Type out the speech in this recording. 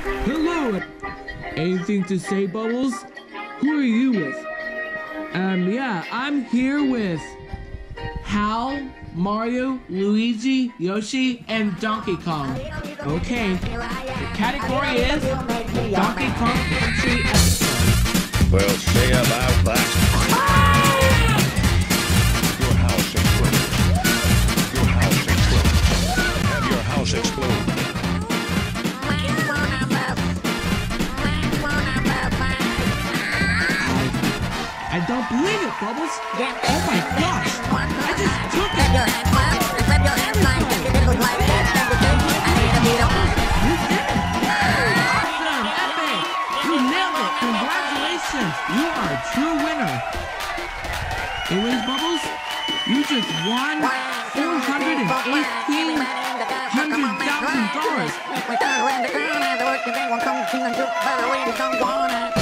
Hello. Anything to say, Bubbles? Who are you with? Yeah, I'm here with Hal, Mario, Luigi, Yoshi, and Donkey Kong. Okay, the category is Donkey Kong Country episode. We'll see about that. Your house explodes. Your house explodes. Have your house explode. I don't believe it, Bubbles. Oh my gosh, I just took it. You did it. Awesome, epic. You nailed it. Congratulations. You are a true winner. Anyways, Bubbles, you just won $418,100,000.